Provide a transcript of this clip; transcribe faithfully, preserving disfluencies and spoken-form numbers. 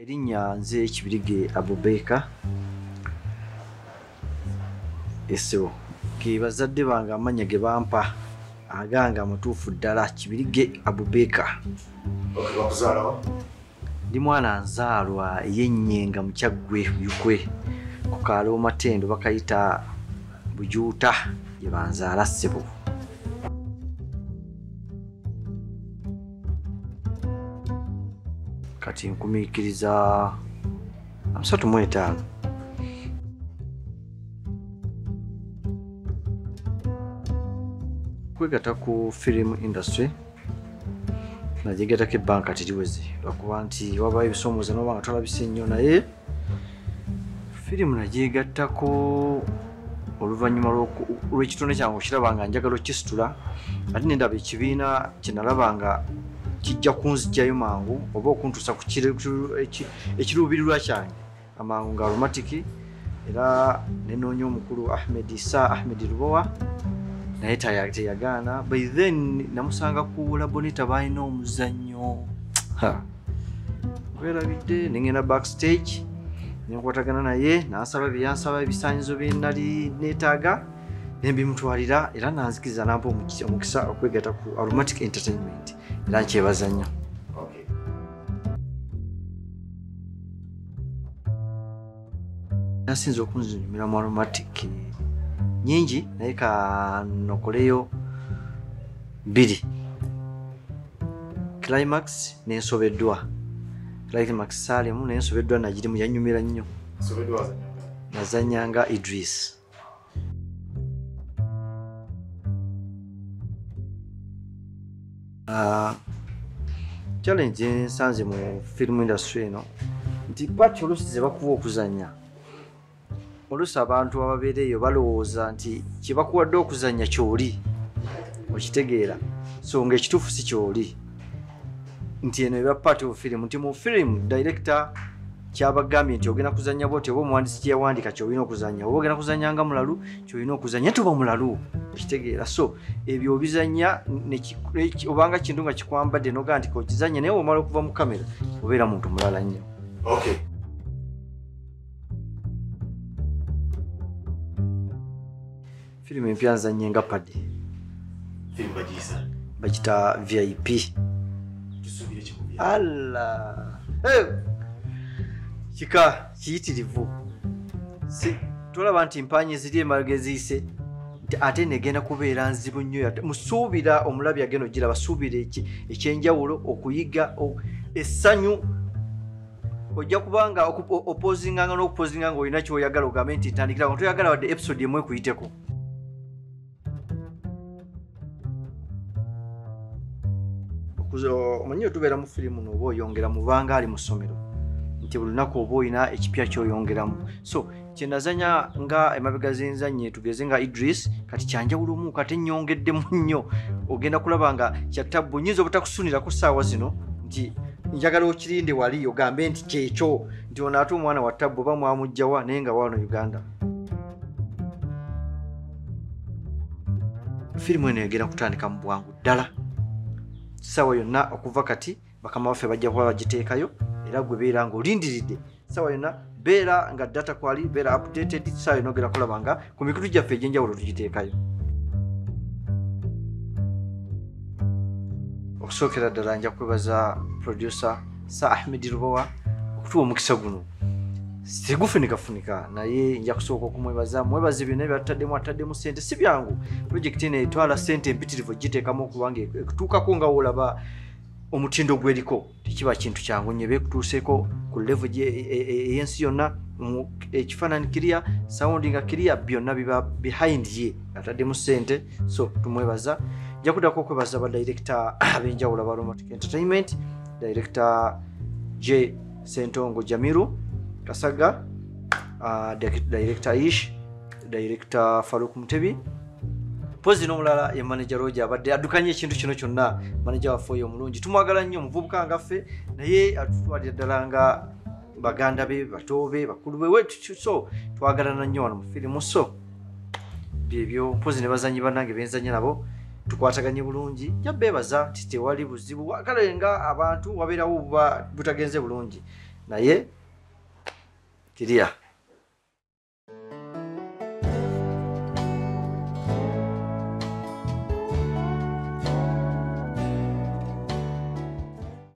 Erinnya nze Kibirige Abubeka Eseo ke bazadde bange amanya ge bampa aganga mutuufu ddala Kibirige Abubeka. Okay, bakuzalawa? Ndi mwana nzaalwa y'Ennyenga mu Kyaggwe Yukwe ku kaalo Matendo bakayita Bujuuta gye banzaala ssebo. Kati nkumiikiriza asatu mu etaano. Kwegatta ku film industry najegatako ebbanka tiriweze lwakuba nti wabayo ebisoomooza noba nga tolabise nnyo naye firimu najegattako oluvannyuma lw'ekitonde kyange okiraba nga njagala okisitula ate nendaba ekibiina kyenalaba nga kijja kunzijjayo mangu oba okuntuusa ku ekiruubirirwa kyange amangu nga aromatiki era nenoonya omukulu Ahmed Issa Ahmed Lubowa naye teyagaana. By then namusanga ku Labonita balina omuzannyo kwerabidde nengenda backstage nenkwatagana naye nansaba byansaba ebisaanyizo bye nali neetaaga nembimutwalira era nanzikiriza nampa omukisa okwegatta ku Aromatic Entertainment era nkyebaza nnyo. Nasinza okunzinyumira mu Aromatic nyingi naye kanokoleyo bbiri. Climax nensobeddwa. Climax Salemu nensobeddwa nagirimu yanyumira nnyo. Nazanyanga Idris. Uh, challenge nsanze mu film industry eno nti pati olusi ze bakuwa okuzanya olusi abantu ababeereeyo balowooza nti kyebakuwadde okuzanya kyoli okitegeera so ngaekituufu si kyoli nti eno eba part of film nti mu film director kyabagambye nti ogenda kuzanya bwoti oba omuwandiisi kyeyawandiika kyolina okuzanya oba ogenda kuzanya nga mulalu kyolina okuzanya tuba mulalu okitegeera so ebyo obizanya obanga kintu nga kikwambadde nogaa nti kokizanya naye omala okuva mu kamera obeera muntu mulala nnyo. Okay. Firimu empya nzanye nga Paddy. Firimu bagiyisa? Bagita V I P. Tusubire kikubye. Allah. Hey! Kika kiyitirivu. Si tolaba nti mpanye ziri emabega eziyise ate negenda kubeera nzibu nnyo musuubira omulabi agenda ogiraba suubira ekyenjawulo okuyiga essanyu ojja kubanga opposinganga n'okupozinga nga olina kyoyagala ogambe nti ntandikira nga toyagala wadde episode emu ekuyiteko. Omanyi otubeera mu firimu nooba oyongera mubanga ali mu ssomero nti buli lunaku oba olina ekipya kyoyongeramu so kyenazanya nga emabega zenzanye tugeze nga Idris kati kyanjawulomu kati nnyongeddemu nnyo ogenda kulaba nga kyatabbu nyinza obutakusunirako ssaawa zino nti njagala okirinde wali ogambe nti kyekyo nti ono ate omwana wa tabbu oba mwamugjawa naye nga wano Uganda. Firimu eno egenda kutandika mu bwangu ddala ssaawa yonna okuva kati bakama baffe bajja kuba bagiteekayo era gwe beera ng'olindiridde ssaawa yonna beera nga data kwali beera updated ssaawa yonna ogenda kulaba nga ku mikutu gyaffe egy'enjawulo tugiteekayo. Okusookera ddala nja kwebaza producer Sir Ahmed Lubowa okutuwa omukisa guno segufunikafunika naye nja kusooka okumwebaza mwebaze byonna byataddemu ataddemu ssente si byangu projekiti eno etwala ssente empitirivu giteekamu okubanga ekutuukako nga woolaba omutindo gweriko tekiba kintu kyangu nnyo beekutuuseeko ku level ey'ensi yonna ekifaananyi kiriya sound nga kiriya byonna biba behind ye ataddemu ssente so tumwebaza. Nja kuddako okwebaza badirector ab'enjawulo aba Aromatic Entertainment, director J Sentongo Jamiru Kasaga, uh, director Ish, director Faruk Mutebi, pozi n'omulala ye manager Roger abadde addukanye ekintu kino kyonna manager waffe oyo omulungi tumwagala nnyo omuvubuka ngaffe naye atutwalira ddala nga baganda be bato be bakulu be wetu so twagalana nnyo wano mu firimu so byebyo pozi ne bazanyi bannange benzanya nabo tukwataganye bulungi nja beebaza nti tewali buzibu wagalenga abantu wabeerawo buba butagenze bulungi naye kiriya